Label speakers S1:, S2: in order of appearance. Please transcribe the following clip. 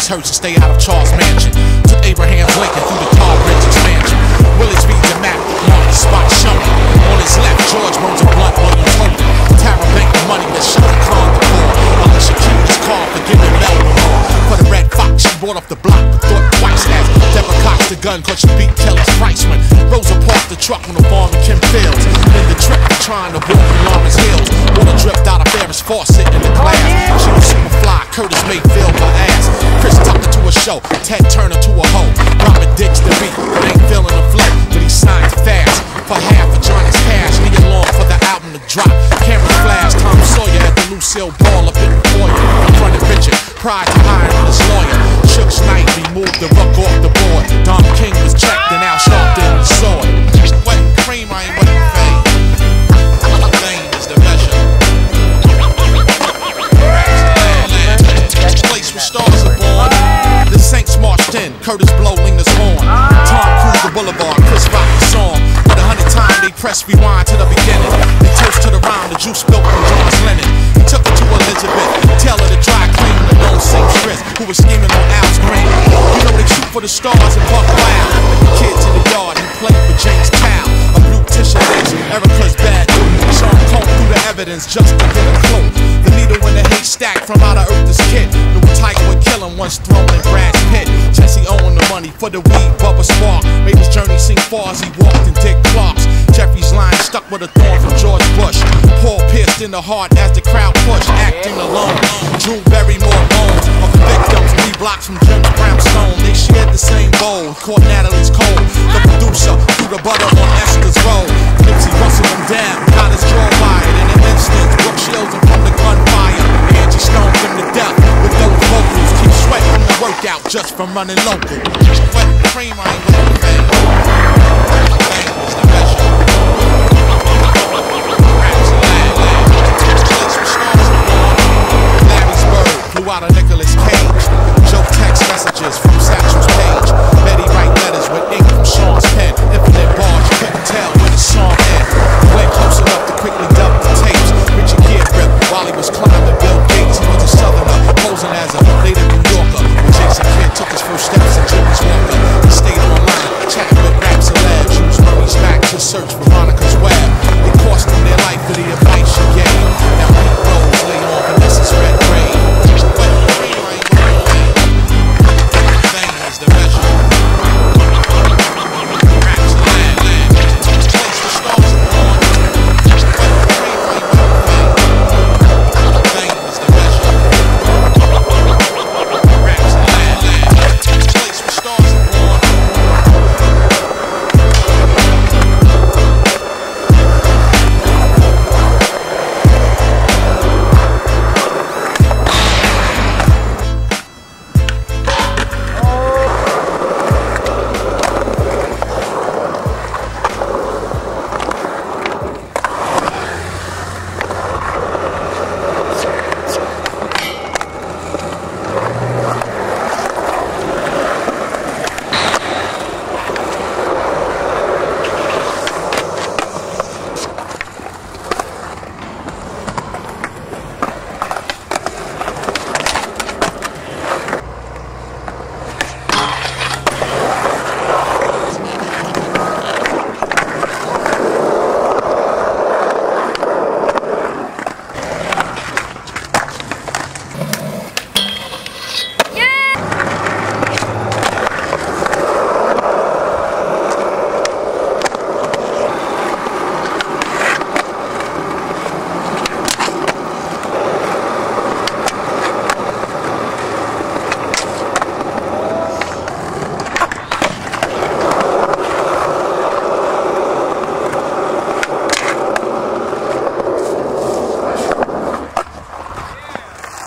S1: Hertz to stay out of Charles Mansion. Took Abraham Lincoln through the Tar Bridge expansion. Willis reads a map, marked the spot shumping. On his left, George burns a blunt, Williams Logan. Tara Bank the money that Shaka Khan the poor. Alicia Keys his car for giving Melvin more. For the Red Fox, she brought off the block, but thought twice as Deborah cocked the gun, cause she beat Kelly's Priceman. Rosa parked the truck on the farm in Kim Fields. In the trip, trying to walk in Lawrence Hills. Water dripped out of Ferris Fawcett in the glass. She was super fly, Curtis Mayfield her ass. Chris Tucker to a show, Ted Turner to a hoe. Robert Dix the beat, but ain't feeling the flow. But he signed fast for half of Johnny's cash. He along for the album to drop. Camera flash, Tom Sawyer at the Lucille Ball up in the foyer. In front of Richard, prior to hiring his lawyer. Shook Knight removed the ruck off the board. Don King was checked and Al Sharpton in the sword. Wet cream, I ain't wet fame. Fame is the measure. Place where stars are born. The Saints marched in, Curtis Blow leaned his horn. Tom Cruise the Boulevard, Chris Rock the song. With 100 times they press rewind to the beginning. They toast to the rhyme, the juice built from John's Lennon. He took it to Elizabeth, Taylor the dry clean, the known seamstress who was scheming on Al's Green. You know they shoot for the stars and Buck Wild. Like the kids in the yard, he played with James Cow. A blue tissue bitch, Erica's bad dude. Sean combed through the evidence just to get a clue. The needle in the haystack from out of Earth is kid. Knew Tiger would kill him once thrown in Brad's pit. Jesse owned the money for the weed, Bubba Spark. Made his journey seem far as he walked in Dick Clark's. Jeffrey's line stuck with a thorn from George Bush. Paul pierced in the heart as the crowd pushed. Acting alone, Drew Barrymore bones of the victims 3 blocks from Jim's Brownstone. They shared the same bowl, caught Natalie's cold. The producer threw the butter on Esther's roll. Nipsey rustled him down, got his jaw wired. In an instant, Brooke shields him from the gunfire. Angie stoned him to death with those vocals. Keep sweat from the workout just from running local. Wet cream, I ain't wet fame. Fame is the measure. Flew out of Nicolas Cage. Joe text messages from Satchel's page. Betty write letters with ink from Sean's pen. Infinite bars, you couldn't tell where the song ended. Went close enough to quickly dub the tapes. Richard Gere ripped while he was climbing Bill Gates. He was a southerner, posing as a native New Yorker. When Jason Kidd took his first steps in Jimmy's Walker, he stayed online, chatting with raps and labs. Used Murray's back to search for Monica's web. It cost him their life for the advice.